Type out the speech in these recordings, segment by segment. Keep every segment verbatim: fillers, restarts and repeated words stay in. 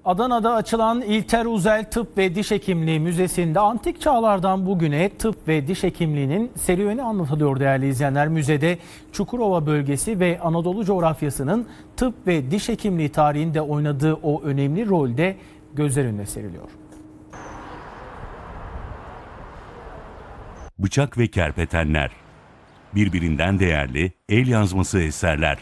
Adana'da açılan İlter Uzel Tıp ve Diş Hekimliği Müzesi'nde antik çağlardan bugüne tıp ve diş hekimliğinin serüveni anlatılıyor değerli izleyenler. Müzede Çukurova bölgesi ve Anadolu coğrafyasının tıp ve diş hekimliği tarihinde oynadığı o önemli rolde gözler önüne seriliyor. Bıçak ve kerpetenler, birbirinden değerli el yazması eserler.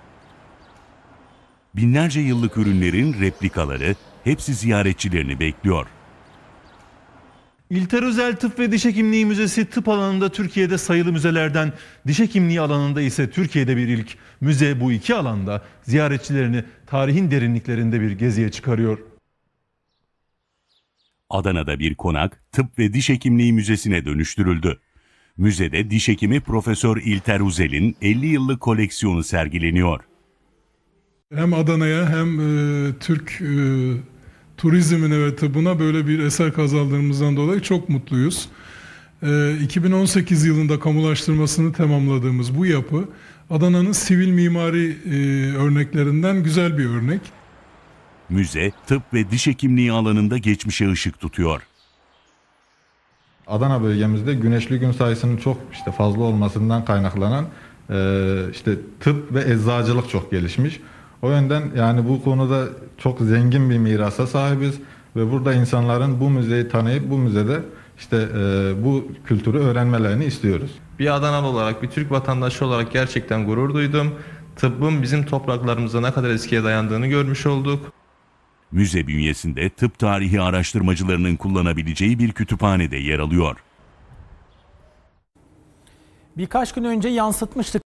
Binlerce yıllık ürünlerin replikaları hepsi ziyaretçilerini bekliyor. İlter Uzel Tıp ve Diş Hekimliği Müzesi tıp alanında Türkiye'de sayılı müzelerden, diş hekimliği alanında ise Türkiye'de bir ilk. Müze bu iki alanda ziyaretçilerini tarihin derinliklerinde bir geziye çıkarıyor. Adana'da bir konak tıp ve diş hekimliği müzesine dönüştürüldü. Müzede diş hekimi Profesör İlter Uzel'in elli yıllık koleksiyonu sergileniyor. Hem Adana'ya hem e, Türk e, turizmine ve tıbbına böyle bir eser kazandığımızdan dolayı çok mutluyuz. E, iki bin on sekiz yılında kamulaştırmasını tamamladığımız bu yapı Adana'nın sivil mimari e, örneklerinden güzel bir örnek. Müze, tıp ve diş hekimliği alanında geçmişe ışık tutuyor. Adana bölgemizde güneşli gün sayısının çok işte fazla olmasından kaynaklanan e, işte tıp ve eczacılık çok gelişmiş. O yönden yani bu konuda çok zengin bir mirasa sahibiz ve burada insanların bu müzeyi tanıyıp bu müzede işte e, bu kültürü öğrenmelerini istiyoruz. Bir Adanalı olarak, bir Türk vatandaşı olarak gerçekten gurur duydum. Tıbbın bizim topraklarımızda ne kadar eskiye dayandığını görmüş olduk. Müze bünyesinde tıp tarihi araştırmacılarının kullanabileceği bir kütüphane de yer alıyor. Birkaç gün önce yansıtmıştık.